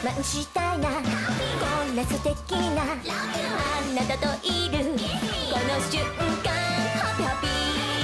慢したいな、こんな素敵なあなたといるこの瞬間、ハピハピ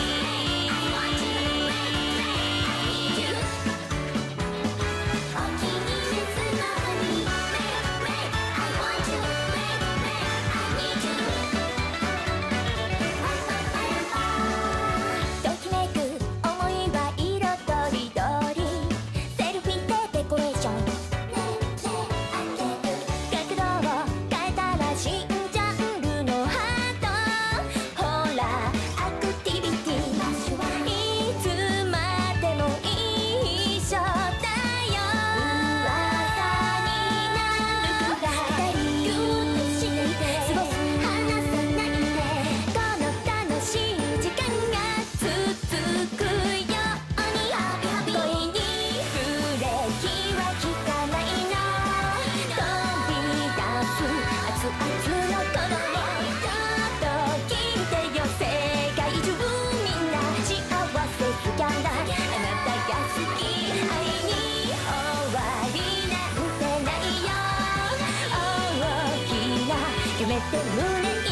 夢って胸いっぱい、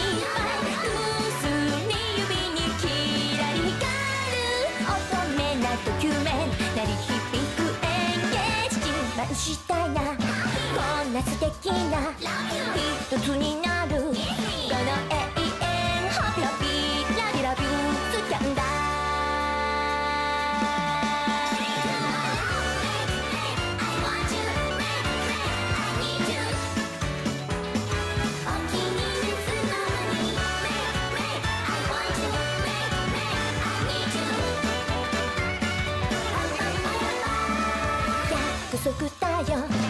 薬指にキラリ光る乙女なドキュメン鳴り響くエンゲージ、自慢したいな、こんな素敵な一つになるこの永遠、ハピハピラビラビュースキャンダー。約束だよ